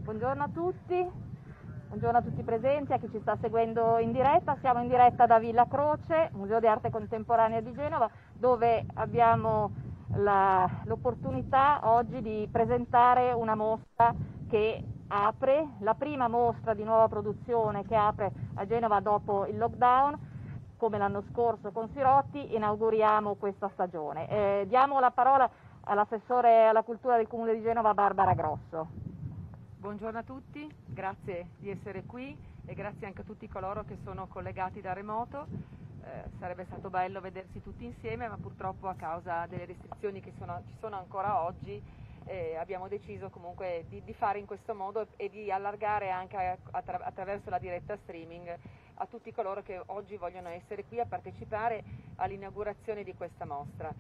Buongiorno a tutti i presenti, a chi ci sta seguendo in diretta. Siamo in diretta da Villa Croce, Museo di Arte Contemporanea di Genova, dove abbiamo l'opportunità oggi di presentare una mostra che apre, la prima mostra di nuova produzione che apre a Genova dopo il lockdown. Come l'anno scorso con Sirotti inauguriamo questa stagione. Diamo la parola all'assessore alla cultura del Comune di Genova, Barbara Grosso. Buongiorno a tutti, grazie di essere qui e grazie anche a tutti coloro che sono collegati da remoto. Sarebbe stato bello vedersi tutti insieme, ma purtroppo a causa delle restrizioni che ci sono ancora oggi abbiamo deciso comunque di fare in questo modo e di allargare anche attraverso la diretta streaming a tutti coloro che oggi vogliono essere qui a partecipare all'inaugurazione di questa mostra.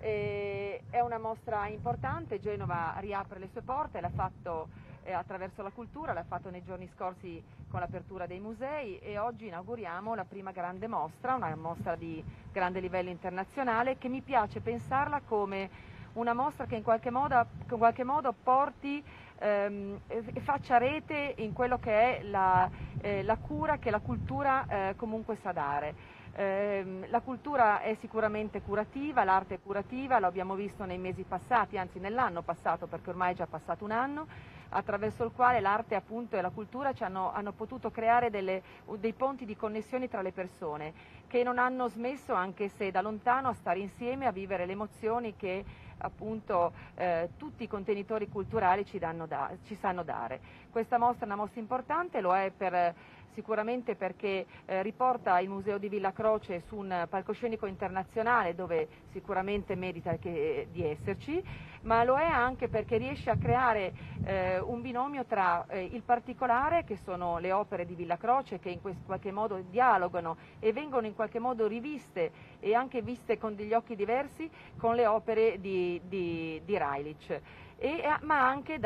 È una mostra importante, Genova riapre le sue porte, l'ha fatto attraverso la cultura, l'ha fatto nei giorni scorsi con l'apertura dei musei e oggi inauguriamo la prima grande mostra, una mostra di grande livello internazionale, che mi piace pensarla come una mostra che in qualche modo porti e faccia rete in quello che è la cura che la cultura comunque sa dare. La cultura è sicuramente curativa, l'arte è curativa, lo abbiamo visto nei mesi passati, anzi nell'anno passato, perché ormai è già passato un anno, attraverso il quale l'arte appunto e la cultura hanno potuto creare dei ponti di connessioni tra le persone, che non hanno smesso, anche se da lontano, a stare insieme, a vivere le emozioni che appunto tutti i contenitori culturali ci sanno dare. Questa mostra è una mostra importante, lo è sicuramente perché riporta il Museo di Villa Croce su un palcoscenico internazionale dove sicuramente merita di esserci, ma lo è anche perché riesce a creare un binomio tra il particolare, che sono le opere di Villa Croce, che in qualche modo dialogano e vengono in qualche modo riviste e anche viste con degli occhi diversi con le opere di Rajlić. Ma anche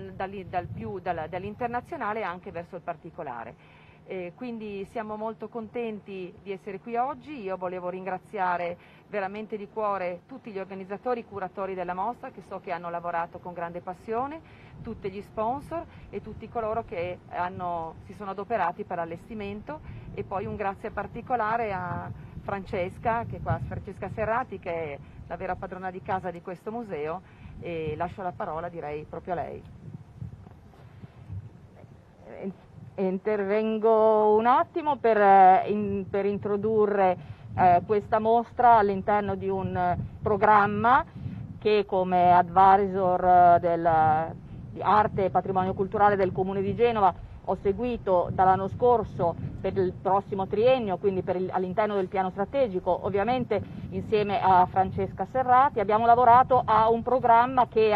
dall'internazionale anche verso il particolare. Quindi siamo molto contenti di essere qui oggi. Io volevo ringraziare veramente di cuore tutti gli organizzatori, i curatori della mostra, che so che hanno lavorato con grande passione, tutti gli sponsor e tutti coloro che si sono adoperati per l'allestimento, e poi un grazie particolare a Francesca Serrati, che è la vera padrona di casa di questo museo, e lascio la parola, direi, proprio a lei. Intervengo un attimo per introdurre questa mostra all'interno di un programma che, come advisor di arte e patrimonio culturale del Comune di Genova, ho seguito dall'anno scorso per il prossimo triennio, quindi all'interno del piano strategico, ovviamente insieme a Francesca Serrati. Abbiamo lavorato a un programma che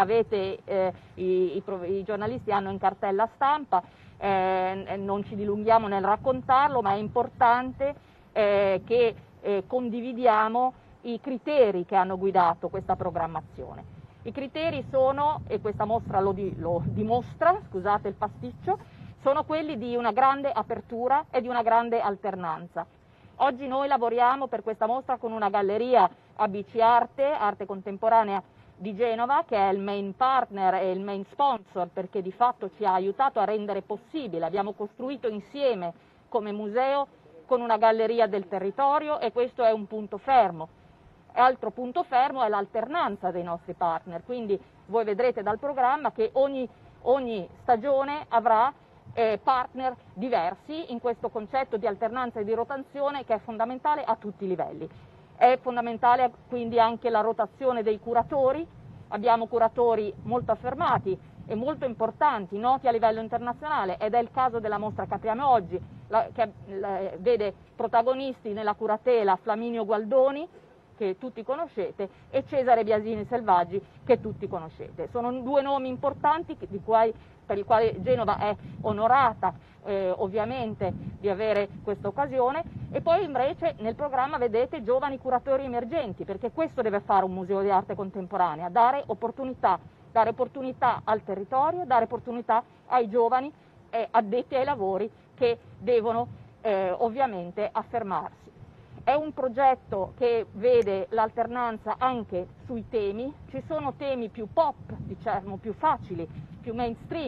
i giornalisti hanno in cartella stampa. Non ci dilunghiamo nel raccontarlo, ma è importante che condividiamo i criteri che hanno guidato questa programmazione. I criteri sono, e questa mostra lo dimostra, scusate il pasticcio, sono quelli di una grande apertura e di una grande alternanza. Oggi noi lavoriamo per questa mostra con una galleria ABC Arte Contemporanea di Genova, che è il main partner e il main sponsor, perché di fatto ci ha aiutato a rendere possibile. Abbiamo costruito insieme come museo con una galleria del territorio, e questo è un punto fermo. Altro punto fermo è l'alternanza dei nostri partner, quindi voi vedrete dal programma che ogni stagione avrà partner diversi in questo concetto di alternanza e di rotazione, che è fondamentale a tutti i livelli. È fondamentale quindi anche la rotazione dei curatori. Abbiamo curatori molto affermati e molto importanti, noti a livello internazionale, ed è il caso della mostra che apriamo oggi, che vede protagonisti nella curatela Flaminio Gualdoni, che tutti conoscete, e Cesare Biasini Selvaggi, che tutti conoscete. Sono due nomi importanti per i quali Genova è onorata ovviamente di avere questa occasione. E poi invece nel programma vedete giovani curatori emergenti, perché questo deve fare un museo di arte contemporanea: dare opportunità al territorio, dare opportunità ai giovani addetti ai lavori, che devono ovviamente affermarsi. È un progetto che vede l'alternanza anche sui temi. Ci sono temi più pop, diciamo più facili, più mainstream,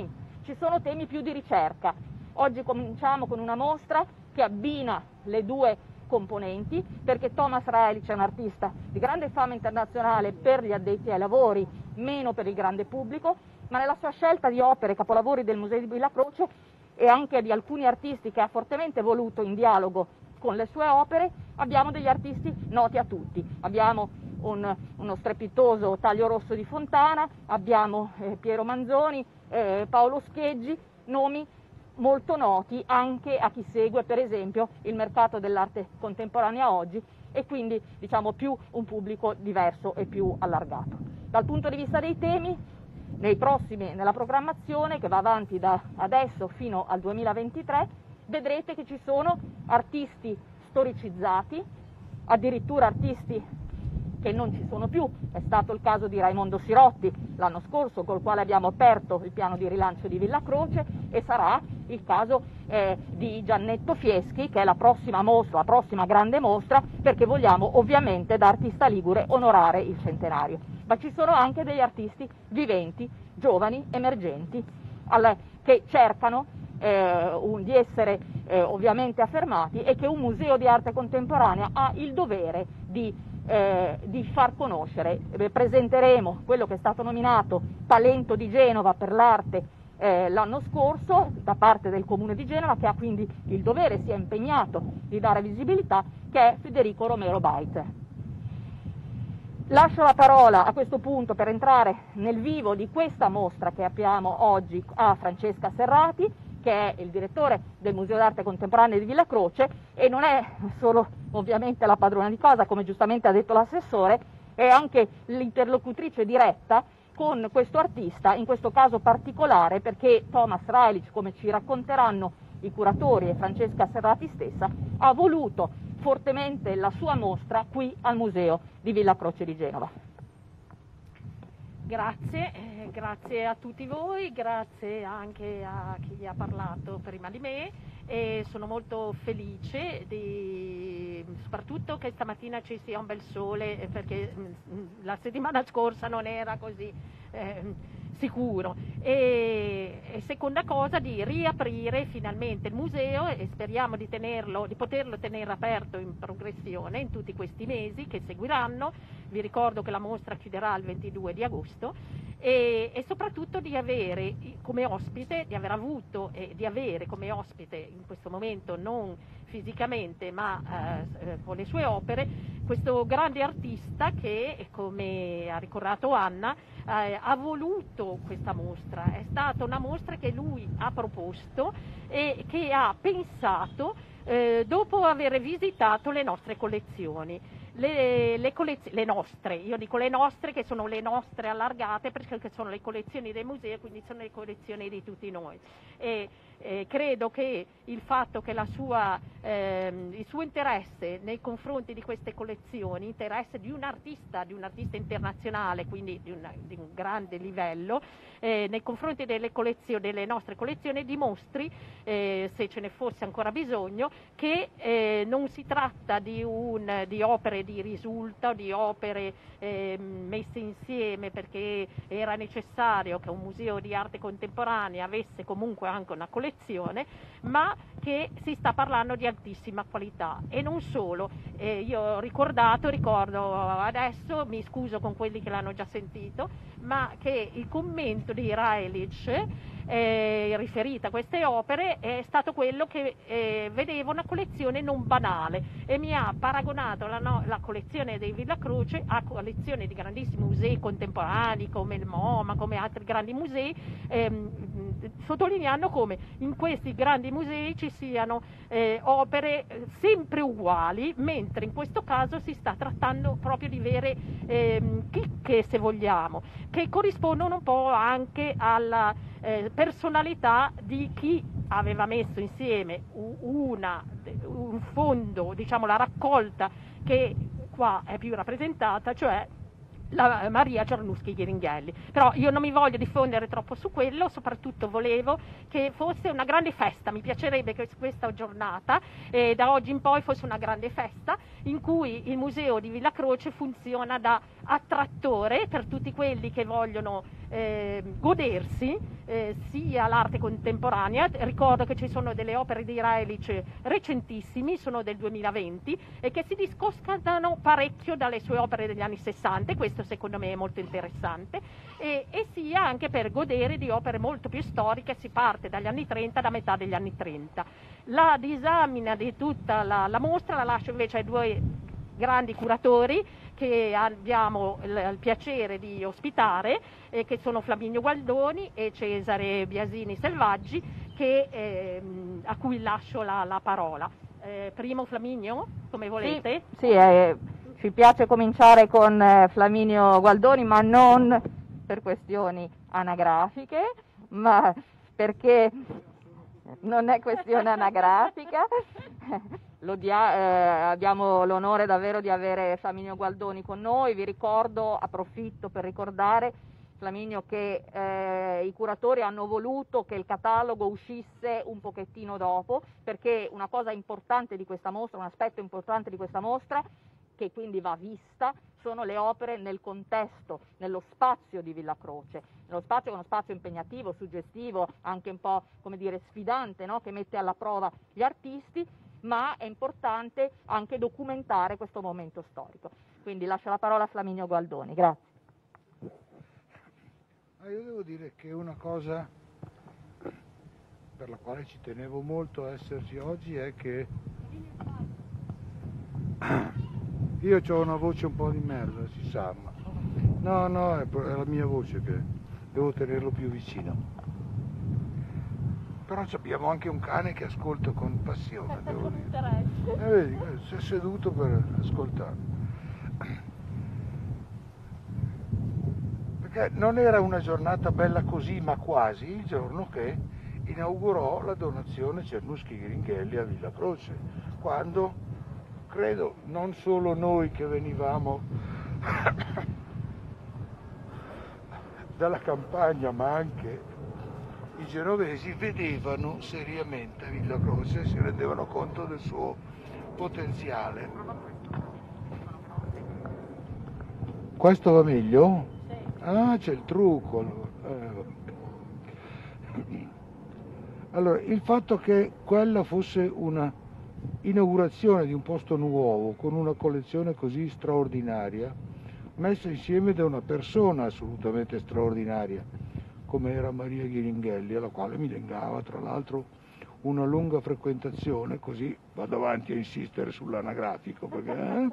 ci sono temi più di ricerca. Oggi cominciamo con una mostra che abbina le due componenti, perché Thomas Reilly è un artista di grande fama internazionale per gli addetti ai lavori, meno per il grande pubblico, ma nella sua scelta di opere, capolavori del Museo di Villa Croce e anche di alcuni artisti che ha fortemente voluto in dialogo con le sue opere, abbiamo degli artisti noti a tutti. Abbiamo uno strepitoso Taglio Rosso di Fontana, abbiamo Piero Manzoni, Paolo Scheggi, nomi molto noti anche a chi segue per esempio il mercato dell'arte contemporanea oggi, e quindi diciamo più un pubblico diverso e più allargato. Dal punto di vista dei temi, nella programmazione che va avanti da adesso fino al 2023, vedrete che ci sono artisti storicizzati, addirittura artisti che non ci sono più. È stato il caso di Raimondo Sirotti l'anno scorso, col quale abbiamo aperto il piano di rilancio di Villa Croce, e sarà il caso di Giannetto Fieschi, che è la prossima mostra, la prossima grande mostra, perché vogliamo ovviamente da artista ligure onorare il centenario. Ma ci sono anche degli artisti viventi, giovani, emergenti, che cercano di essere ovviamente affermati, e che un museo di arte contemporanea ha il dovere di far conoscere. Presenteremo quello che è stato nominato Talento di Genova per l'arte l'anno scorso da parte del Comune di Genova, che ha quindi il dovere, si è impegnato di dare visibilità, che è Federico Romero Bait. Lascio la parola a questo punto, per entrare nel vivo di questa mostra che abbiamo oggi, a Francesca Serrati, che è il direttore del Museo d'Arte Contemporanea di Villa Croce, e non è solo ovviamente la padrona di casa, come giustamente ha detto l'assessore, è anche l'interlocutrice diretta con questo artista, in questo caso particolare perché Thomas Reilly, come ci racconteranno i curatori e Francesca Serrati stessa, ha voluto fortemente la sua mostra qui al Museo di Villa Croce di Genova. Grazie a tutti voi, grazie anche a chi ha parlato prima di me, e sono molto felice soprattutto che stamattina ci sia un bel sole, perché la settimana scorsa non era così sicuro. E seconda cosa, di riaprire finalmente il museo, e speriamo di poterlo tenere aperto in progressione in tutti questi mesi che seguiranno. Vi ricordo che la mostra chiuderà il 22 di agosto, e soprattutto di avere come ospite, di aver avuto e di avere come ospite, in questo momento non fisicamente ma con le sue opere, questo grande artista che, come ha ricordato Anna, ha voluto questa mostra. È stata una mostra che lui ha proposto e che ha pensato dopo aver visitato le nostre collezioni. Le nostre, io dico le nostre, che sono le nostre allargate, perché sono le collezioni dei musei, quindi sono le collezioni di tutti noi. E credo che il fatto che il suo interesse nei confronti di queste collezioni, interesse di un artista internazionale, quindi di un grande livello, nei confronti delle nostre collezioni, dimostri, se ce ne fosse ancora bisogno, che non si tratta di opere di risulta, di opere messe insieme perché era necessario che un museo di arte contemporanea avesse comunque anche una collezione, ma che si sta parlando di altissima qualità. E non solo, io ricordo adesso, mi scuso con quelli che l'hanno già sentito, ma che il commento di Reilich riferita a queste opere è stato quello che vedeva una collezione non banale, e mi ha paragonato la collezione dei Villa Croce a collezioni di grandissimi musei contemporanei come il MoMA, come altri grandi musei, sottolineando come in questi grandi musei ci siano opere sempre uguali, mentre in questo caso si sta trattando proprio di vere chicche, se vogliamo, che corrispondono un po' anche alla personalità di chi aveva messo insieme un fondo, diciamo la raccolta che qua è più rappresentata, cioè la Maria Cernuschi-Ghiringhelli. Però io non mi voglio diffondere troppo su quello, soprattutto volevo che fosse una grande festa. Mi piacerebbe che questa giornata, da oggi in poi, fosse una grande festa in cui il museo di Villa Croce funziona da attrattore per tutti quelli che vogliono godersi sia l'arte contemporanea. Ricordo che ci sono delle opere di Relich recentissimi, sono del 2020, e che si discostano parecchio dalle sue opere degli anni 60, e questo secondo me è molto interessante, e sia anche per godere di opere molto più storiche. Si parte dagli anni 30, da metà degli anni 30. La disamina di tutta la mostra la lascio invece ai due grandi curatori che abbiamo il piacere di ospitare, che sono Flaminio Gualdoni e Cesare Biasini Selvaggi, a cui lascio la parola. Primo Flaminio, come volete? Sì, ci piace cominciare con Flaminio Gualdoni, ma non per questioni anagrafiche, ma perché non è questione anagrafica. Abbiamo l'onore davvero di avere Flaminio Gualdoni con noi. Vi ricordo, approfitto per ricordare, Flaminio, che i curatori hanno voluto che il catalogo uscisse un pochettino dopo, perché una cosa importante di questa mostra, un aspetto importante di questa mostra, che quindi va vista, sono le opere nel contesto, nello spazio di Villa Croce. Nello spazio, che è uno spazio impegnativo, suggestivo, anche un po', come dire, sfidante, no? Che mette alla prova gli artisti, ma è importante anche documentare questo momento storico. Quindi lascio la parola a Flaminio Gualdoni. Grazie. Io devo dire che una cosa per la quale ci tenevo molto a esserci oggi è che io ho una voce un po' di merda, si sa, ma no, è la mia voce che devo tenerlo più vicino. Però abbiamo anche un cane che ascolta con passione, devo dire. Vedi, si è seduto per ascoltare. Perché non era una giornata bella così, ma quasi, il giorno che inaugurò la donazione Cernuschi-Gringhelli a Villa Croce, quando, credo, non solo noi che venivamo dalla campagna, ma anche i genovesi vedevano seriamente Villa Croce e si rendevano conto del suo potenziale. Questo va meglio? Sì. Ah, c'è il trucco. Allora, il fatto che quella fosse una inaugurazione di un posto nuovo con una collezione così straordinaria, messa insieme da una persona assolutamente straordinaria, come era Maria Ghiringhelli, alla quale mi legava tra l'altro una lunga frequentazione, così vado avanti a insistere sull'anagrafico, perché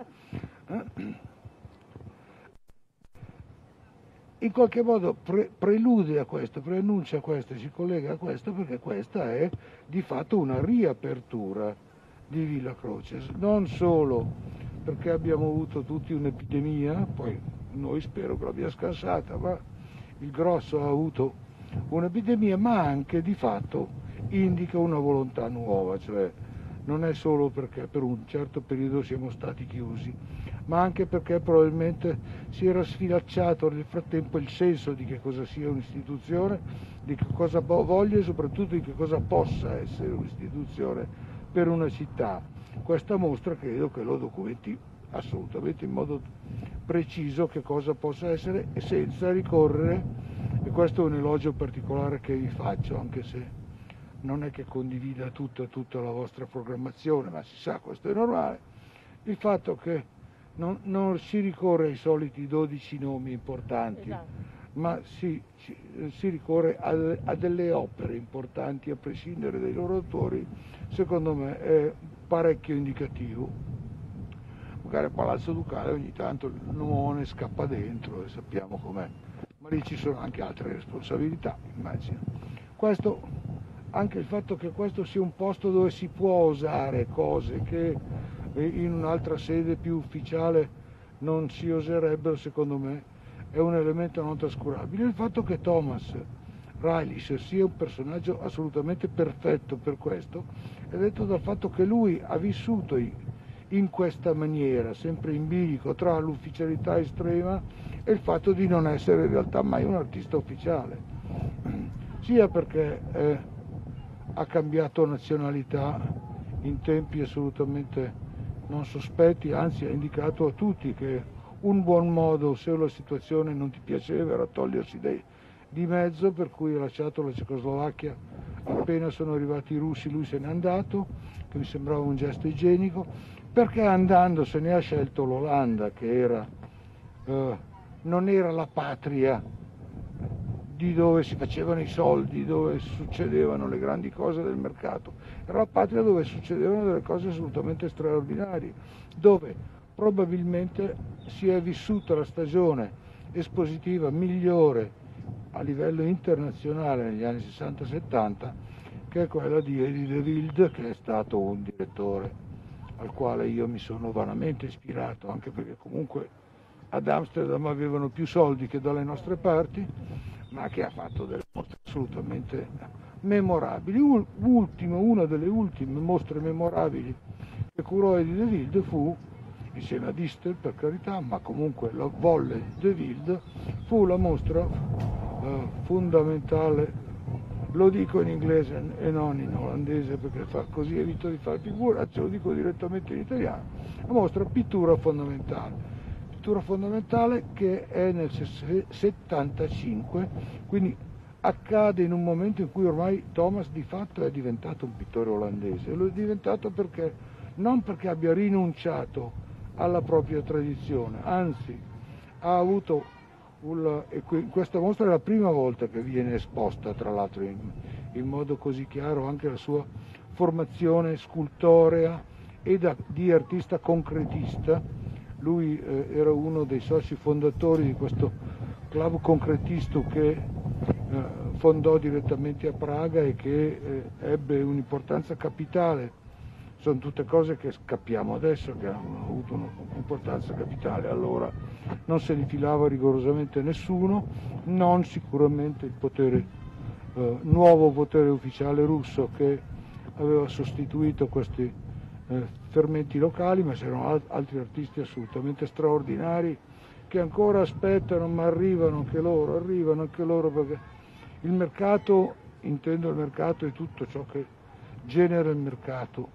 in qualche modo prelude a questo, preannuncia a questo, si collega a questo, perché questa è di fatto una riapertura di Villa Croce, non solo perché abbiamo avuto tutti un'epidemia, poi noi spero che l'abbia scansata, ma il grosso ha avuto un'epidemia, ma anche di fatto indica una volontà nuova, cioè non è solo perché per un certo periodo siamo stati chiusi, ma anche perché probabilmente si era sfilacciato nel frattempo il senso di che cosa sia un'istituzione, di che cosa voglia e soprattutto di che cosa possa essere un'istituzione per una città. Questa mostra credo che lo documenti assolutamente in modo preciso che cosa possa essere, e senza ricorrere, e questo è un elogio particolare che vi faccio, anche se non è che condivida tutta la vostra programmazione, ma si sa, questo è normale, il fatto che non si ricorre ai soliti 12 nomi importanti, esatto, ma si ricorre a delle opere importanti a prescindere dai loro autori, secondo me è parecchio indicativo. Magari al Palazzo Ducale ogni tanto il nomone scappa dentro e sappiamo com'è, ma lì ci sono anche altre responsabilità, immagino. Questo, anche il fatto che questo sia un posto dove si può osare cose che in un'altra sede più ufficiale non si oserebbero, secondo me è un elemento non trascurabile. Il fatto che Thomas Relich sia un personaggio assolutamente perfetto per questo è detto dal fatto che lui ha vissuto in questa maniera, sempre in bilico tra l'ufficialità estrema e il fatto di non essere in realtà mai un artista ufficiale, sia perché ha cambiato nazionalità in tempi assolutamente non sospetti, anzi ha indicato a tutti che un buon modo, se la situazione non ti piaceva, era togliersi di mezzo, per cui ha lasciato la Cecoslovacchia appena sono arrivati i russi, lui se n'è andato, che mi sembrava un gesto igienico, perché andando se ne ha scelto l'Olanda, che non era la patria di dove si facevano i soldi, dove succedevano le grandi cose del mercato, era la patria dove succedevano delle cose assolutamente straordinarie, dove probabilmente si è vissuta la stagione espositiva migliore a livello internazionale negli anni 60-70, che è quella di Eddie de Wilde, che è stato un direttore al quale io mi sono vanamente ispirato, anche perché comunque ad Amsterdam avevano più soldi che dalle nostre parti, ma che ha fatto delle mostre assolutamente memorabili. Una delle ultime mostre memorabili che curò Eddie de Wilde fu, insieme a Distel per carità, ma comunque la volle de Wilde, fu la mostra fondamentale, lo dico in inglese e non in olandese perché così evito di fare figuracce, lo dico direttamente in italiano, la mostra Pittura fondamentale. Pittura fondamentale che è nel 75, quindi accade in un momento in cui ormai Thomas di fatto è diventato un pittore olandese, lo è diventato perché, non perché abbia rinunciato alla propria tradizione, anzi ha avuto questa mostra è la prima volta che viene esposta, tra l'altro in modo così chiaro, anche la sua formazione scultorea e di artista concretista. Lui era uno dei soci fondatori di questo club concretisto che fondò direttamente a Praga e che ebbe un'importanza capitale. Sono tutte cose che capiamo adesso che hanno avuto un'importanza capitale, allora non se li filava rigorosamente nessuno, non sicuramente il nuovo potere ufficiale russo che aveva sostituito questi fermenti locali, ma c'erano altri artisti assolutamente straordinari che ancora aspettano, ma arrivano anche loro perché il mercato, intendo il mercato e tutto ciò che genera il mercato,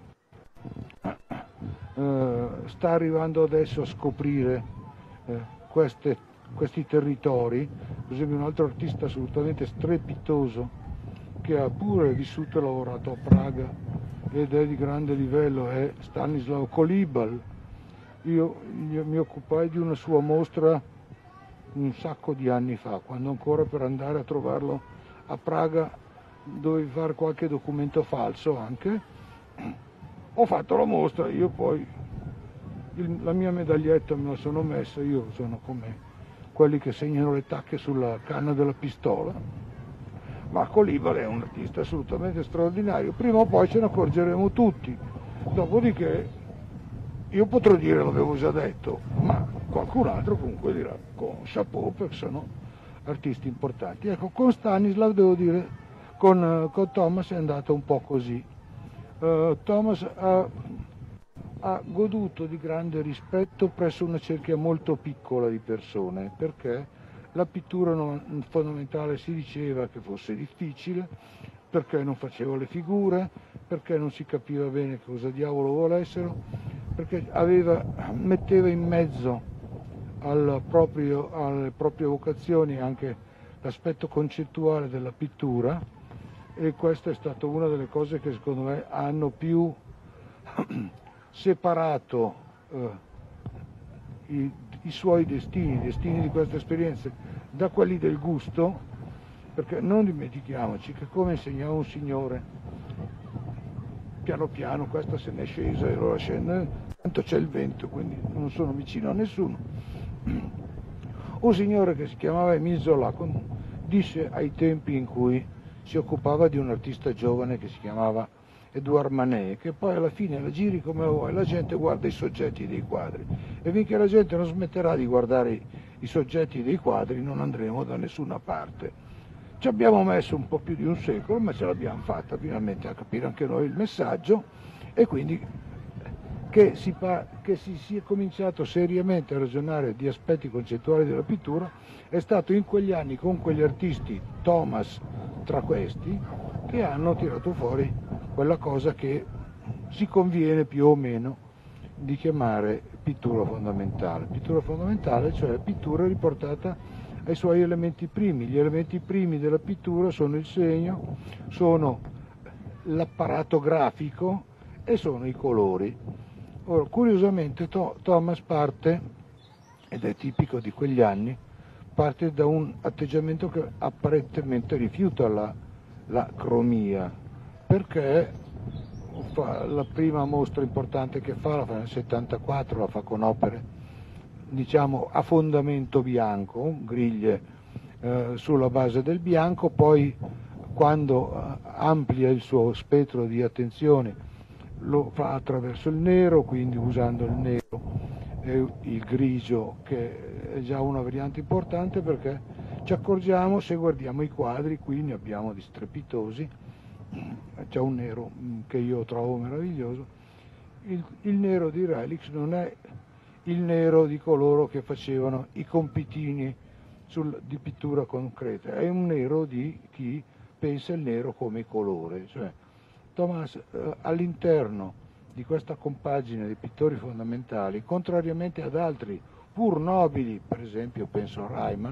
sta arrivando adesso a scoprire questi territori. Per esempio un altro artista assolutamente strepitoso che ha pure vissuto e lavorato a Praga ed è di grande livello è Stanislav Kolibal. Io mi occupai di una sua mostra un sacco di anni fa, quando ancora per andare a trovarlo a Praga dovevi fare qualche documento falso anche. Ho fatto la mostra, io poi la mia medaglietta me la sono messa, io sono come quelli che segnano le tacche sulla canna della pistola, ma Kolibal è un artista assolutamente straordinario, prima o poi ce ne accorgeremo tutti, dopodiché io potrò dire, l'avevo già detto, ma qualcun altro comunque dirà con chapeau perché sono artisti importanti. Ecco, con Stanislav devo dire, con Thomas è andata un po' così. Thomas ha goduto di grande rispetto presso una cerchia molto piccola di persone, perché la pittura fondamentale si diceva che fosse difficile, perché non faceva le figure, perché non si capiva bene cosa diavolo volessero, perché metteva in mezzo alle proprie vocazioni anche l'aspetto concettuale della pittura, e questa è stata una delle cose che secondo me hanno più separato i suoi destini, i destini di queste esperienze da quelli del gusto, perché non dimentichiamoci che, come insegnava un signore, piano piano questa se ne è scesa e allora scende, tanto c'è il vento, quindi non sono vicino a nessuno. Un signore che si chiamava Émile Zola disse ai tempi in cui si occupava di un artista giovane che si chiamava Edouard Manet, che poi alla fine la giri come vuoi, la gente guarda i soggetti dei quadri, e finché la gente non smetterà di guardare i soggetti dei quadri non andremo da nessuna parte. Ci abbiamo messo un po' più di un secolo, ma ce l'abbiamo fatta finalmente a capire anche noi il messaggio, e quindi che si sia cominciato seriamente a ragionare di aspetti concettuali della pittura è stato in quegli anni con quegli artisti, Thomas tra questi, che hanno tirato fuori quella cosa che si conviene più o meno di chiamare pittura fondamentale. Pittura fondamentale, cioè pittura riportata ai suoi elementi primi. Gli elementi primi della pittura sono il segno, sono l'apparato grafico e sono i colori. Ora, curiosamente Thomas parte, ed è tipico di quegli anni, parte da un atteggiamento che apparentemente rifiuta la cromia, perché la prima mostra importante che fa, la fa nel 74, la fa con opere, diciamo, a fondamento bianco, griglie sulla base del bianco, poi quando amplia il suo spettro di attenzione lo fa attraverso il nero, quindi usando il nero e il grigio, che è già una variante importante, perché ci accorgiamo, se guardiamo i quadri, qui ne abbiamo di strepitosi, c'è un nero che io trovo meraviglioso. Il nero di Relix non è il nero di coloro che facevano i compitini di pittura concreta, è un nero di chi pensa il nero come colore. Cioè, Thomas all'interno di questa compagine dei pittori fondamentali, contrariamente ad altri pur nobili, per esempio penso a Reimann,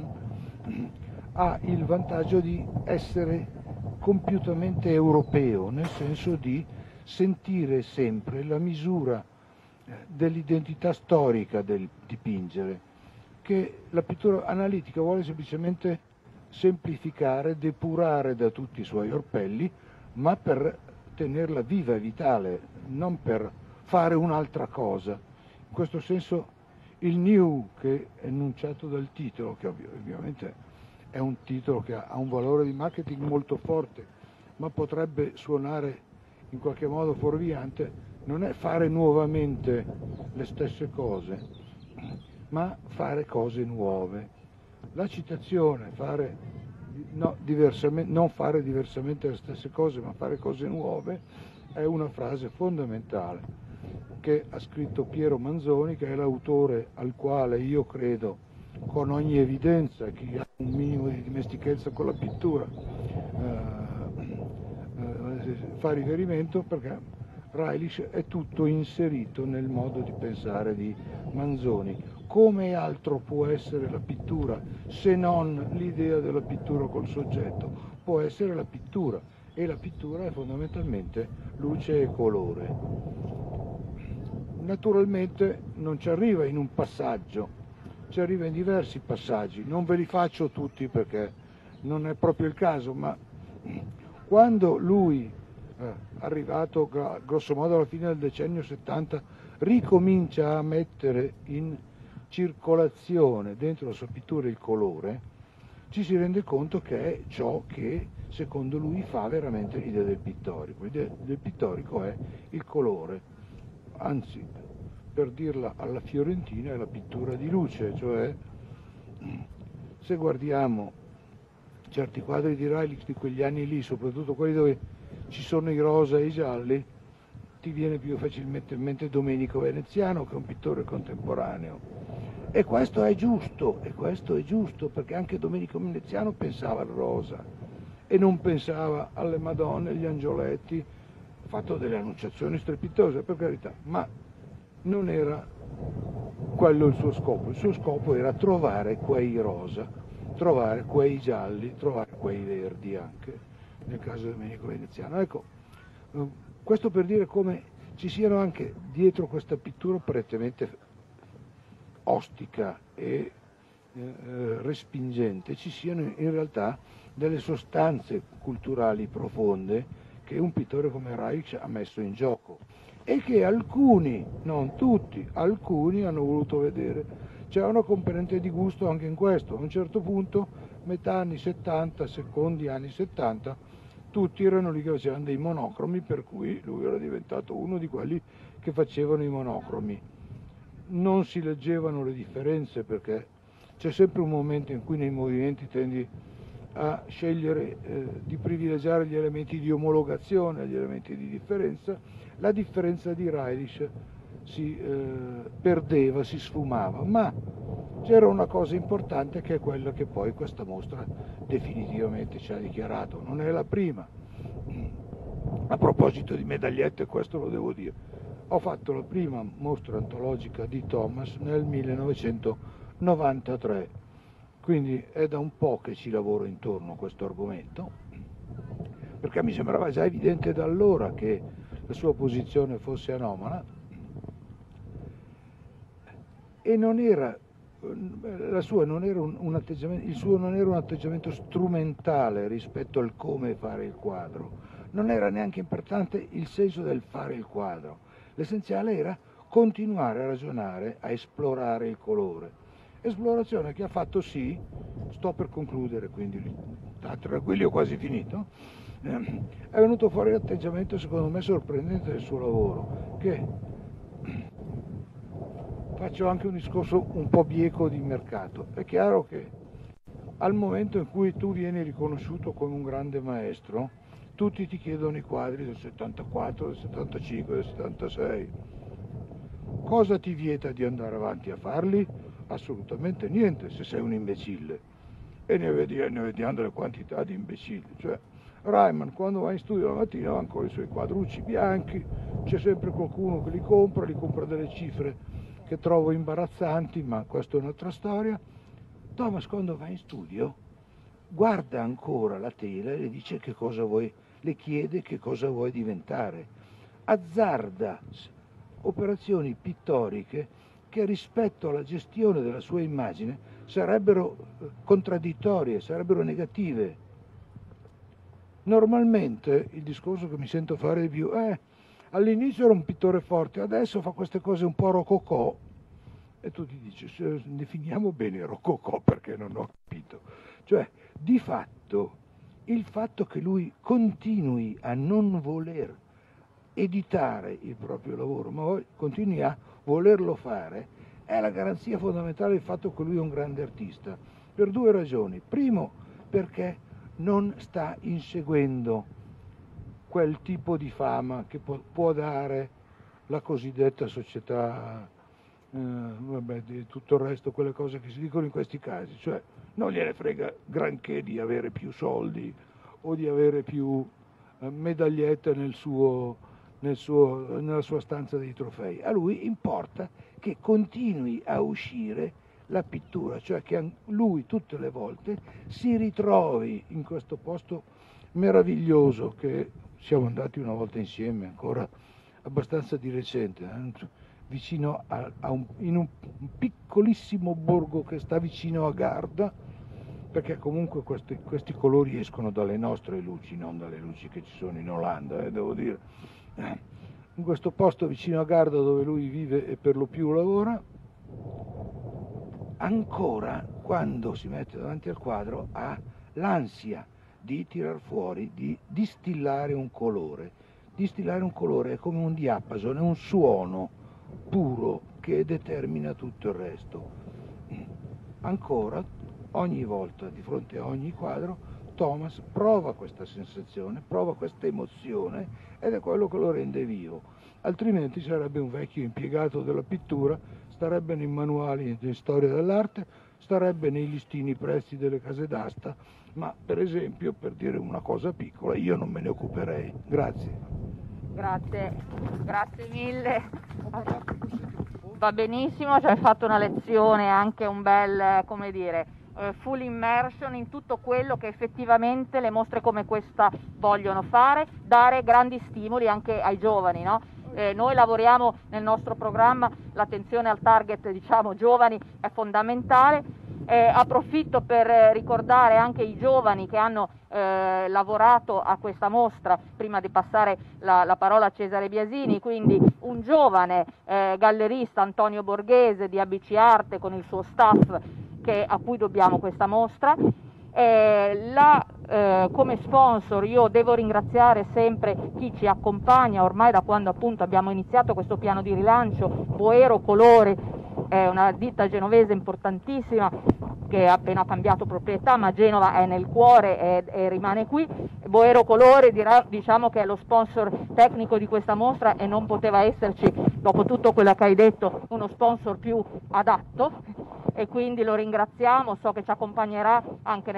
ha il vantaggio di essere compiutamente europeo, nel senso di sentire sempre la misura dell'identità storica del dipingere, che la pittura analitica vuole semplicemente semplificare, depurare da tutti i suoi orpelli, ma per tenerla viva e vitale, non per fare un'altra cosa. In questo senso il new, che è enunciato dal titolo, che ovviamente è un titolo che ha un valore di marketing molto forte, ma potrebbe suonare in qualche modo fuorviante, non è fare nuovamente le stesse cose, ma fare cose nuove. La citazione, non fare diversamente le stesse cose, ma fare cose nuove, è una frase fondamentale che ha scritto Piero Manzoni, che è l'autore al quale io credo con ogni evidenza chi ha un minimo di dimestichezza con la pittura fa riferimento, perché Reilich è tutto inserito nel modo di pensare di Manzoni. Come altro può essere la pittura se non l'idea della pittura col soggetto? Può essere la pittura, e la pittura è fondamentalmente luce e colore. Naturalmente non ci arriva in un passaggio, ci arriva in diversi passaggi, non ve li faccio tutti perché non è proprio il caso, ma quando lui, arrivato grosso modo alla fine del decennio 70, ricomincia a mettere in circolazione dentro la sua pittura il colore, ci si rende conto che è ciò che secondo lui fa veramente l'idea del pittorico. L'idea del pittorico è il colore, anzi, per dirla alla fiorentina, è la pittura di luce, cioè se guardiamo certi quadri di Reilich di quegli anni lì, soprattutto quelli dove ci sono i rosa e i gialli, ti viene più facilmente in mente Domenico Veneziano, che è un pittore contemporaneo. E questo è giusto, perché anche Domenico Veneziano pensava al rosa e non pensava alle Madonne, agli angioletti, ha fatto delle annunciazioni strepitose, per carità, ma non era quello il suo scopo era trovare quei rosa, trovare quei gialli, trovare quei verdi anche, nel caso di Domenico Veneziano. Ecco, questo per dire come ci siano anche dietro questa pittura apparentemente ostica e respingente, ci siano in realtà delle sostanze culturali profonde che un pittore come Reilich ha messo in gioco e che alcuni, non tutti, alcuni hanno voluto vedere. C'è una componente di gusto anche in questo. A un certo punto, metà anni 70, secondi anni 70, tutti erano lì che facevano dei monocromi, per cui lui era diventato uno di quelli che facevano i monocromi. Non si leggevano le differenze, perché c'è sempre un momento in cui nei movimenti tendi a scegliere di privilegiare gli elementi di omologazione, gli elementi di differenza. La differenza di Reilich si perdeva, si sfumava, ma c'era una cosa importante che è quella che poi questa mostra definitivamente ci ha dichiarato, non è la prima. A proposito di medagliette, questo lo devo dire, ho fatto la prima mostra antologica di Thomas nel 1993 Quindi è da un po' che ci lavoro intorno a questo argomento, perché mi sembrava già evidente da allora che la sua posizione fosse anomala e non era, la sua non era un atteggiamento, il suo non era un atteggiamento strumentale rispetto al come fare il quadro, non era neanche importante il senso del fare il quadro, l'essenziale era continuare a ragionare, a esplorare il colore. Esplorazione che ha fatto sì, sto per concludere, quindi state tranquilli, ho quasi finito, è venuto fuori l'atteggiamento secondo me sorprendente del suo lavoro, che faccio anche un discorso un po' bieco di mercato. È chiaro che al momento in cui tu vieni riconosciuto come un grande maestro, tutti ti chiedono i quadri del 74, del 75, del 76. Cosa ti vieta di andare avanti a farli? Assolutamente niente, se sei un imbecille. E ne vediamo le quantità di imbecilli. Cioè, Reimann quando va in studio la mattina va ancora i suoi quadrucci bianchi, c'è sempre qualcuno che li compra delle cifre che trovo imbarazzanti, ma questa è un'altra storia. Thomas quando va in studio guarda ancora la tela e le dice che cosa vuoi, le chiede che cosa vuoi diventare. Azzarda operazioni pittoriche che rispetto alla gestione della sua immagine sarebbero contraddittorie, sarebbero negative. Normalmente il discorso che mi sento fare di più è all'inizio era un pittore forte, adesso fa queste cose un po' rococò, e tu ti dici, definiamo bene rococò perché non ho capito. Cioè, di fatto, il fatto che lui continui a non voler editare il proprio lavoro, ma continui a volerlo fare, è la garanzia fondamentale del fatto che lui è un grande artista, per due ragioni. Primo, perché non sta inseguendo quel tipo di fama che può dare la cosiddetta società, di tutto il resto, quelle cose che si dicono in questi casi, cioè non gliene frega granché di avere più soldi o di avere più medagliette nella sua stanza dei trofei. A lui importa che continui a uscire la pittura, cioè che lui tutte le volte si ritrovi in questo posto meraviglioso che siamo andati una volta insieme, ancora abbastanza di recente, vicino in un piccolissimo borgo che sta vicino a Garda, perché comunque questi colori escono dalle nostre luci, non dalle luci che ci sono in Olanda, devo dire. In questo posto vicino a Garda dove lui vive e per lo più lavora, ancora quando si mette davanti al quadro ha l'ansia di tirar fuori, di distillare un colore. Distillare un colore è come un diapason, è un suono puro che determina tutto il resto. Ancora, ogni volta, di fronte a ogni quadro, Thomas prova questa sensazione, prova questa emozione ed è quello che lo rende vivo. Altrimenti sarebbe un vecchio impiegato della pittura, starebbe nei manuali di storia dell'arte, starebbe nei listini prezzi delle case d'asta, ma per esempio, per dire una cosa piccola, io non me ne occuperei. Grazie. Grazie mille. Va benissimo, ci hai fatto una lezione, anche un bel, come dire, full immersion in tutto quello che effettivamente le mostre come questa vogliono fare, dare grandi stimoli anche ai giovani, no? Noi lavoriamo nel nostro programma, l'attenzione al target, diciamo, giovani è fondamentale. Approfitto per ricordare anche i giovani che hanno lavorato a questa mostra, prima di passare la parola a Cesare Biasini, quindi un giovane gallerista, Antonio Borghese di ABC Arte, con il suo staff, a cui dobbiamo questa mostra. Come sponsor io devo ringraziare sempre chi ci accompagna ormai da quando appunto abbiamo iniziato questo piano di rilancio. Boero Colori è una ditta genovese importantissima che ha appena cambiato proprietà, ma Genova è nel cuore e rimane qui. Boero Colori diciamo che è lo sponsor tecnico di questa mostra e non poteva esserci, dopo tutto quello che hai detto, uno sponsor più adatto. e quindi lo ringraziamo, so che ci accompagnerà anche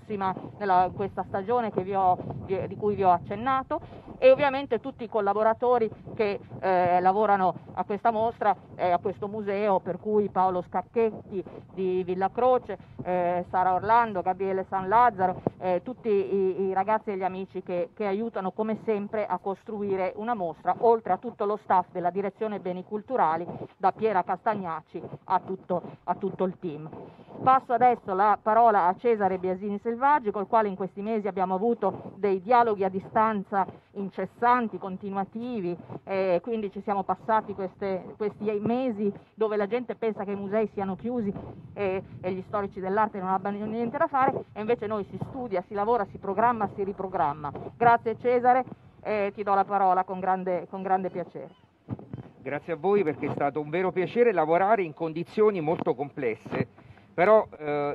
questa stagione di cui vi ho accennato, e ovviamente tutti i collaboratori che lavorano a questa mostra e a questo museo, per cui Paolo Scacchetti di Villa Croce, Sara Orlando, Gabriele San Lazzaro, tutti i ragazzi e gli amici che aiutano come sempre a costruire una mostra, oltre a tutto lo staff della Direzione Beni Culturali, da Piera Castagnacci a tutto il team. Passo adesso la parola a Cesare Biasini Selvaggi, col quale in questi mesi abbiamo avuto dei dialoghi a distanza incessanti, continuativi, quindi ci siamo passati questi mesi dove la gente pensa che i musei siano chiusi e gli storici dell'arte non abbiano niente da fare, e invece noi si studia, si lavora, si programma, si riprogramma. Grazie Cesare, ti do la parola con grande piacere. Grazie a voi, perché è stato un vero piacere lavorare in condizioni molto complesse, però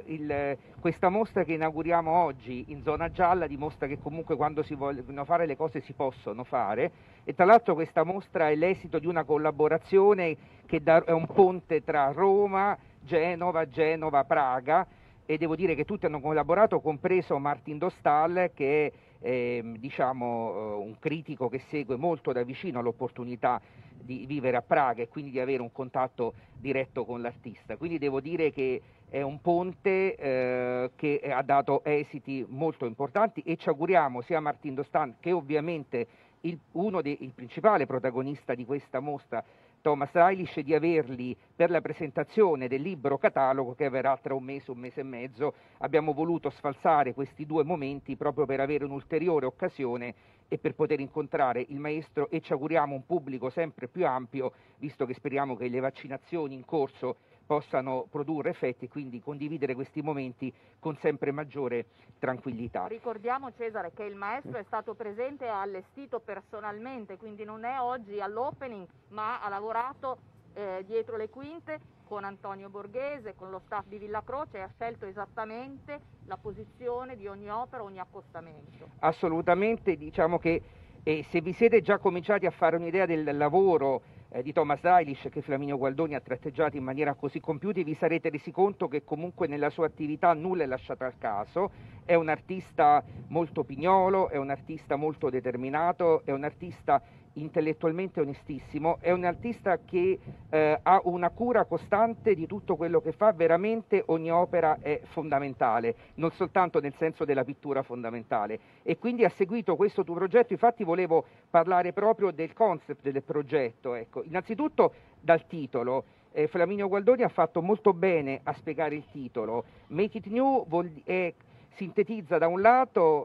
questa mostra che inauguriamo oggi in zona gialla dimostra che comunque quando si vogliono fare le cose si possono fare, e tra l'altro questa mostra è l'esito di una collaborazione che è un ponte tra Roma, Genova, Praga, e devo dire che tutti hanno collaborato, compreso Martin Dostal, che è un critico che segue molto da vicino l'opportunità di vivere a Praga e quindi di avere un contatto diretto con l'artista. Quindi devo dire che è un ponte che ha dato esiti molto importanti, e ci auguriamo sia Martin Dostal che ovviamente il principale protagonista di questa mostra, Thomas Reilish, di averli per la presentazione del libro catalogo che avverrà tra un mese e mezzo. Abbiamo voluto sfalsare questi due momenti proprio per avere un'ulteriore occasione e per poter incontrare il maestro, e ci auguriamo un pubblico sempre più ampio, visto che speriamo che le vaccinazioni in corso possano produrre effetti, quindi condividere questi momenti con sempre maggiore tranquillità. Ricordiamo Cesare che il maestro è stato presente e ha allestito personalmente, quindi non è oggi all'opening, ma ha lavorato dietro le quinte con Antonio Borghese, con lo staff di Villa Croce, e ha scelto esattamente la posizione di ogni opera, ogni accostamento. Assolutamente, diciamo che se vi siete già cominciati a fare un'idea del lavoro di Thomas Reilish, che Flaminio Gualdoni ha tratteggiato in maniera così compiuta, vi sarete resi conto che comunque nella sua attività nulla è lasciato al caso. È un artista molto pignolo, è un artista molto determinato, è un artista intellettualmente onestissimo, è un artista che ha una cura costante di tutto quello che fa. Veramente ogni opera è fondamentale, non soltanto nel senso della pittura fondamentale, e quindi ha seguito questo tuo progetto. Infatti volevo parlare proprio del concept del progetto. Ecco, innanzitutto dal titolo. Flaminio Gualdoni ha fatto molto bene a spiegare il titolo. Make It New sintetizza da un lato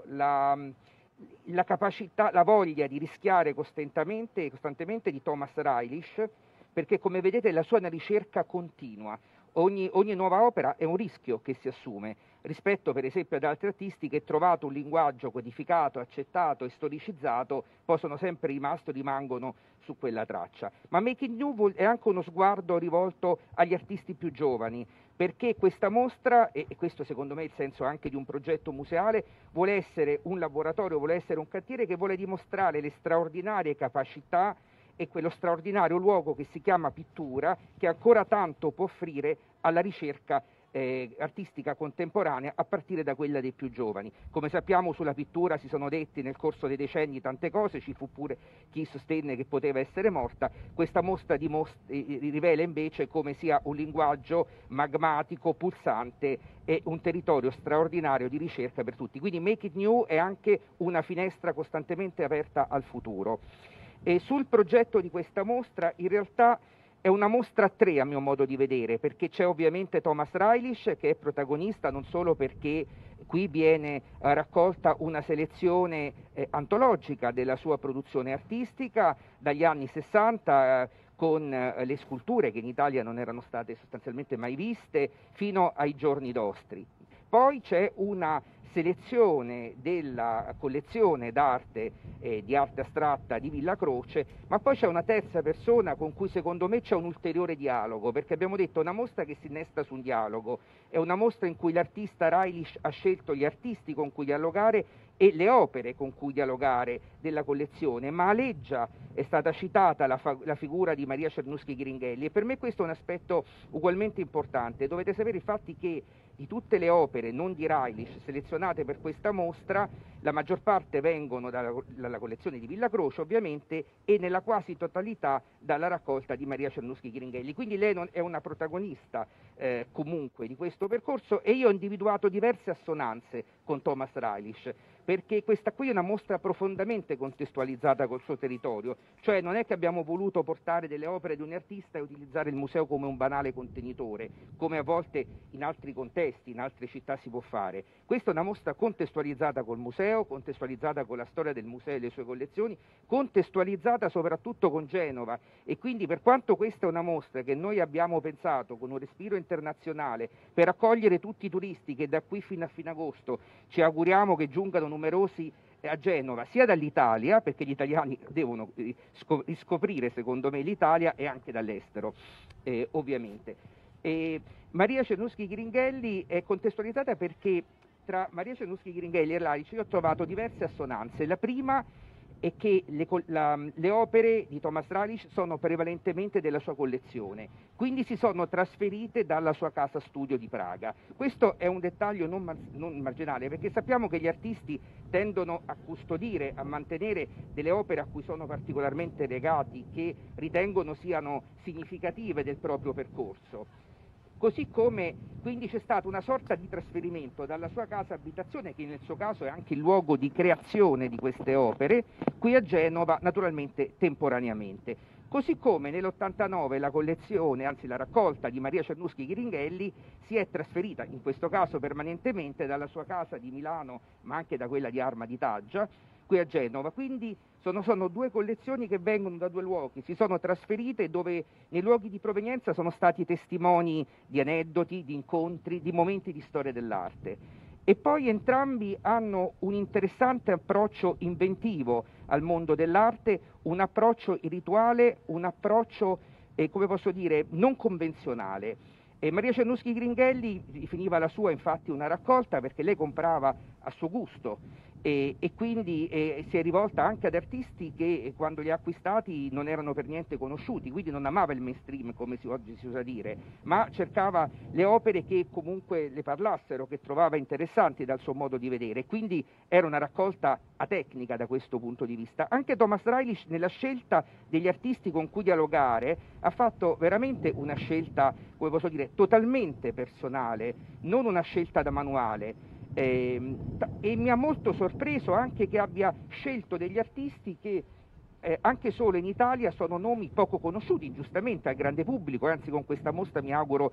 la capacità, la voglia di rischiare costantemente di Thomas Reilish, perché come vedete la sua è una ricerca continua. Ogni nuova opera è un rischio che si assume rispetto per esempio ad altri artisti che, trovato un linguaggio codificato, accettato e storicizzato, poi sono sempre rimangono su quella traccia. Ma Make It New è anche uno sguardo rivolto agli artisti più giovani, perché questa mostra, e questo secondo me è il senso anche di un progetto museale, vuole essere un laboratorio, vuole essere un cantiere che vuole dimostrare le straordinarie capacità e quello straordinario luogo che si chiama pittura, che ancora tanto può offrire alla ricerca artistica contemporanea, a partire da quella dei più giovani. Come sappiamo, sulla pittura si sono detti nel corso dei decenni tante cose, ci fu pure chi sostenne che poteva essere morta. Questa mostra rivela invece come sia un linguaggio magmatico, pulsante, e un territorio straordinario di ricerca per tutti. Quindi Make It New è anche una finestra costantemente aperta al futuro. E sul progetto di questa mostra, in realtà è una mostra a tre a mio modo di vedere, perché c'è ovviamente Thomas Reilish, che è protagonista non solo perché qui viene raccolta una selezione antologica della sua produzione artistica dagli anni 60, con le sculture che in Italia non erano state sostanzialmente mai viste fino ai giorni nostri. Poi c'è una selezione della collezione d'arte di arte astratta di Villa Croce, ma poi c'è una terza persona con cui secondo me c'è un ulteriore dialogo, perché abbiamo detto una mostra che si innesta su un dialogo, è una mostra in cui l'artista Reilish ha scelto gli artisti con cui dialogare e le opere con cui dialogare della collezione, ma aleggia, è stata citata la figura di Maria Cernuschi-Gringhelli, e per me questo è un aspetto ugualmente importante. Dovete sapere infatti che di tutte le opere non di Reilish selezionate per questa mostra, la maggior parte vengono dalla collezione di Villa Croce ovviamente, e nella quasi totalità dalla raccolta di Maria Cernuschi-Gringhelli, quindi lei è una protagonista comunque di questo percorso, e io ho individuato diverse assonanze con Thomas Reilish, perché questa qui è una mostra profondamente contestualizzata col suo territorio, cioè non è che abbiamo voluto portare delle opere di un artista e utilizzare il museo come un banale contenitore, come a volte in altri contesti, in altre città si può fare. Questa è una mostra contestualizzata col museo, contestualizzata con la storia del museo e le sue collezioni, contestualizzata soprattutto con Genova, e quindi per quanto questa è una mostra che noi abbiamo pensato con un respiro internazionale per accogliere tutti i turisti che da qui fino a fine agosto ci auguriamo che giungano numerosi a Genova, sia dall'Italia, perché gli italiani devono riscoprire secondo me l'Italia, e anche dall'estero ovviamente. Maria Cernuschi-Gringhelli è contestualizzata perché tra Maria Cernuschi-Gringhelli e Reilish io ho trovato diverse assonanze. La prima è che le opere di Thomas Reilish sono prevalentemente della sua collezione, quindi si sono trasferite dalla sua casa studio di Praga. Questo è un dettaglio non marginale, perché sappiamo che gli artisti tendono a custodire, a mantenere delle opere a cui sono particolarmente legati, che ritengono siano significative del proprio percorso. Così come quindi c'è stata una sorta di trasferimento dalla sua casa abitazione, che nel suo caso è anche il luogo di creazione di queste opere, qui a Genova, naturalmente temporaneamente. Così come nell'89 la collezione, anzi la raccolta di Maria Cernuschi-Gringhelli si è trasferita, in questo caso permanentemente, dalla sua casa di Milano, ma anche da quella di Arma di Taggia, qui a Genova. Quindi sono due collezioni che vengono da due luoghi, si sono trasferite dove nei luoghi di provenienza sono stati testimoni di aneddoti, di incontri, di momenti di storia dell'arte. E poi entrambi hanno un interessante approccio inventivo al mondo dell'arte, un approccio rituale, un approccio, come posso dire, non convenzionale. Maria Cernuschi-Gringhelli definiva la sua infatti una raccolta perché lei comprava a suo gusto, e quindi si è rivolta anche ad artisti che quando li ha acquistati non erano per niente conosciuti, quindi non amava il mainstream come oggi si usa dire, ma cercava le opere che comunque le parlassero, che trovava interessanti dal suo modo di vedere, quindi era una raccolta atecnica da questo punto di vista. Anche Thomas Reilish nella scelta degli artisti con cui dialogare ha fatto veramente una scelta, come posso dire, totalmente personale, non una scelta da manuale. E mi ha molto sorpreso anche che abbia scelto degli artisti che anche solo in Italia sono nomi poco conosciuti, giustamente al grande pubblico, anzi con questa mostra mi auguro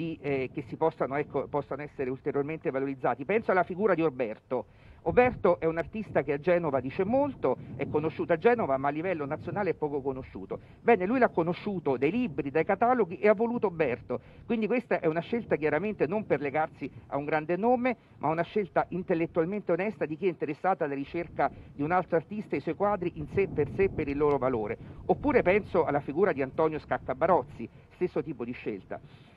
che si possano essere ulteriormente valorizzati. Penso alla figura di Oberto. Oberto è un artista che a Genova dice molto, è conosciuto a Genova, ma a livello nazionale è poco conosciuto. Bene, lui l'ha conosciuto dai libri, dai cataloghi, e ha voluto Oberto, quindi questa è una scelta chiaramente non per legarsi a un grande nome, ma una scelta intellettualmente onesta di chi è interessato alla ricerca di un altro artista e i suoi quadri in sé per il loro valore. Oppure penso alla figura di Antonio Scacca-Barozzi, stesso tipo di scelta.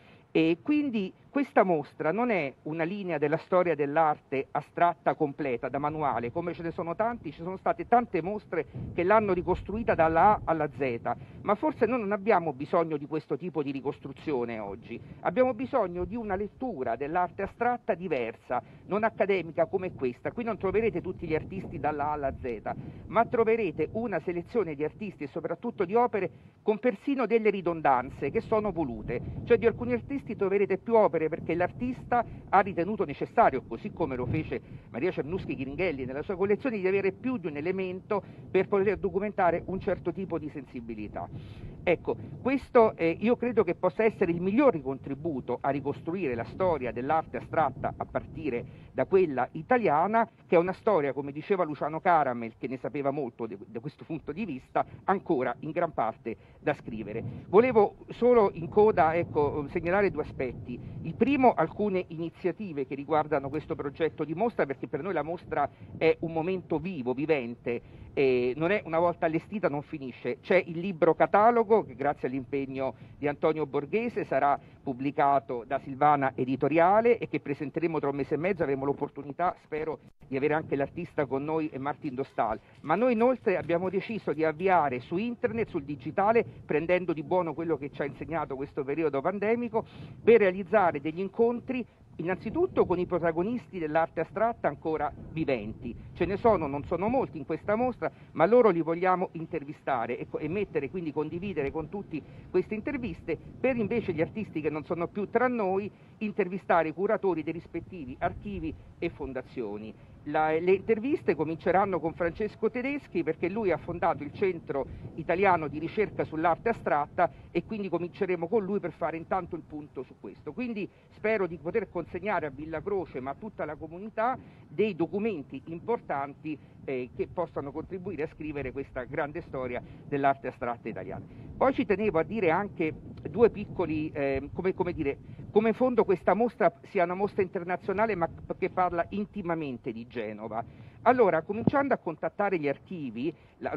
E quindi questa mostra non è una linea della storia dell'arte astratta completa, da manuale, come ce ne sono tanti, ci sono state tante mostre che l'hanno ricostruita dalla A alla Z, ma forse noi non abbiamo bisogno di questo tipo di ricostruzione oggi, abbiamo bisogno di una lettura dell'arte astratta diversa, non accademica come questa. Qui non troverete tutti gli artisti dalla A alla Z, ma troverete una selezione di artisti e soprattutto di opere con persino delle ridondanze che sono volute, cioè di alcuni artisti troverete più opere perché l'artista ha ritenuto necessario, così come lo fece Maria Cernuschi-Gringhelli nella sua collezione, di avere più di un elemento per poter documentare un certo tipo di sensibilità. Ecco, questo io credo che possa essere il miglior contributo a ricostruire la storia dell'arte astratta a partire da quella italiana, che è una storia, come diceva Luciano Caramel, che ne sapeva molto da questo punto di vista, ancora in gran parte da scrivere. Volevo solo in coda segnalare due aspetti. Il primo, alcune iniziative che riguardano questo progetto di mostra, perché per noi la mostra è un momento vivo, vivente, non è una volta allestita non finisce. C'è il libro catalogo catalogo, che grazie all'impegno di Antonio Borghese sarà pubblicato da Silvana Editoriale e che presenteremo tra un mese e mezzo. Avremo l'opportunità, spero, di avere anche l'artista con noi e Martin Dostal. Ma noi inoltre abbiamo deciso di avviare su internet, sul digitale, prendendo di buono quello che ci ha insegnato questo periodo pandemico, per realizzare degli incontri innanzitutto con i protagonisti dell'arte astratta ancora viventi. Ce ne sono, non sono molti in questa mostra, ma loro li vogliamo intervistare e mettere, quindi condividere con tutti queste interviste, per invece gli artisti che non sono più tra noi intervistare i curatori dei rispettivi archivi e fondazioni. Le interviste cominceranno con Francesco Tedeschi, perché lui ha fondato il Centro Italiano di Ricerca sull'Arte Astratta, e quindi cominceremo con lui per fare intanto il punto su questo. Quindi spero di poter consegnare a Villa Croce, ma a tutta la comunità, dei documenti importanti che possano contribuire a scrivere questa grande storia dell'arte astratta italiana. Poi ci tenevo a dire anche due piccoli, come in fondo questa mostra sia una mostra internazionale, ma che parla intimamente di Genova. Allora, cominciando a contattare gli archivi,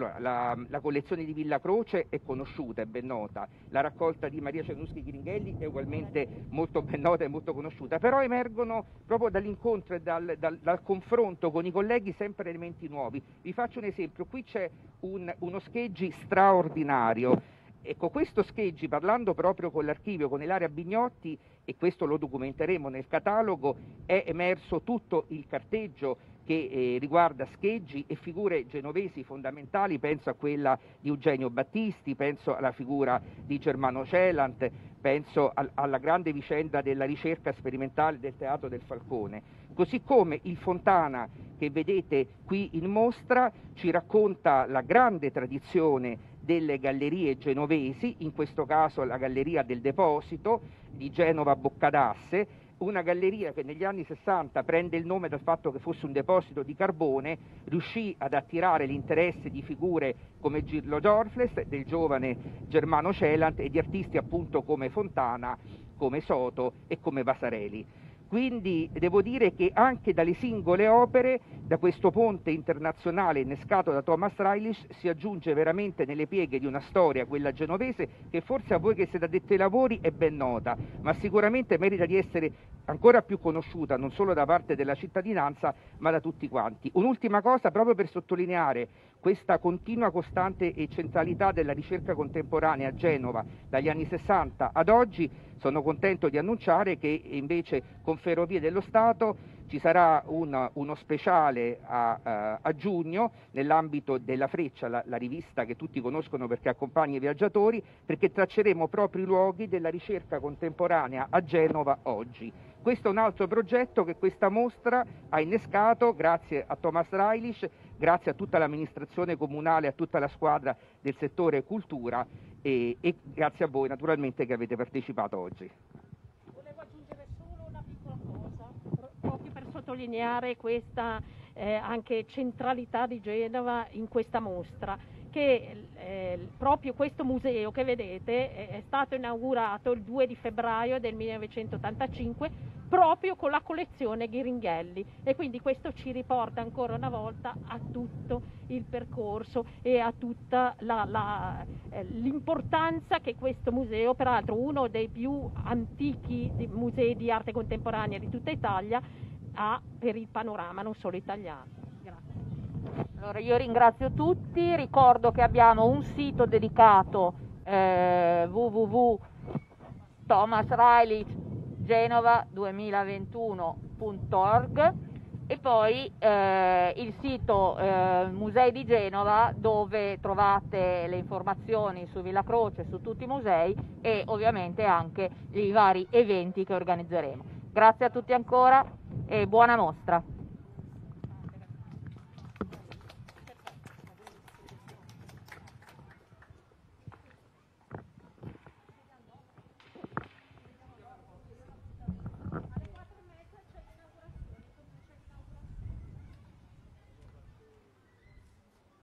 la collezione di Villa Croce è conosciuta, è ben nota, la raccolta di Maria Cernuschi Ghiringhelli è ugualmente molto ben nota e molto conosciuta, però emergono proprio dall'incontro e dal confronto con i colleghi sempre elementi nuovi. Vi faccio un esempio: qui c'è uno scheggi straordinario. Ecco, questo scheggi, parlando proprio con l'archivio, con Ilaria Bignotti, e questo lo documenteremo nel catalogo, è emerso tutto il carteggio che riguarda scheggi e figure genovesi fondamentali. Penso a quella di Eugenio Battisti, penso alla figura di Germano Celant, penso alla grande vicenda della ricerca sperimentale del Teatro del Falcone. Così come il Fontana, che vedete qui in mostra, ci racconta la grande tradizione delle gallerie genovesi, in questo caso la Galleria del Deposito di Genova Boccadasse, una galleria che negli anni 60 prende il nome dal fatto che fosse un deposito di carbone, riuscì ad attirare l'interesse di figure come Girlo Dorfles, del giovane Germano Celant, e di artisti appunto come Fontana, come Soto e come Vasarely. Quindi devo dire che anche dalle singole opere, da questo ponte internazionale innescato da Thomas Reilish, si aggiunge veramente nelle pieghe di una storia, quella genovese, che forse a voi che siete addetti ai lavori è ben nota, ma sicuramente merita di essere ancora più conosciuta, non solo da parte della cittadinanza, ma da tutti quanti. Un'ultima cosa, proprio per sottolineare questa continua, costante e centralità della ricerca contemporanea a Genova dagli anni 60 ad oggi. Sono contento di annunciare che invece con Ferrovie dello Stato ci sarà uno speciale a giugno nell'ambito della Freccia, la rivista che tutti conoscono perché accompagna i viaggiatori, perché tracceremo proprio i luoghi della ricerca contemporanea a Genova oggi. Questo è un altro progetto che questa mostra ha innescato grazie a Thomas Reilish, grazie a tutta l'amministrazione comunale, a tutta la squadra del settore cultura e grazie a voi naturalmente che avete partecipato oggi. Volevo aggiungere solo una piccola cosa, proprio per sottolineare questa anche centralità di Genova in questa mostra, che proprio questo museo che vedete è stato inaugurato il 2 di febbraio del 1985 proprio con la collezione Ghiringhelli, e quindi questo ci riporta ancora una volta a tutto il percorso e a tutta l'importanza che questo museo, peraltro uno dei più antichi musei di arte contemporanea di tutta Italia, ha per il panorama non solo italiano. Grazie. Allora io ringrazio tutti, ricordo che abbiamo un sito dedicato www.thomasreilish.genova2021.org e poi il sito Musei di Genova, dove trovate le informazioni su Villa Croce, su tutti i musei e ovviamente anche i vari eventi che organizzeremo. Grazie a tutti ancora e buona mostra.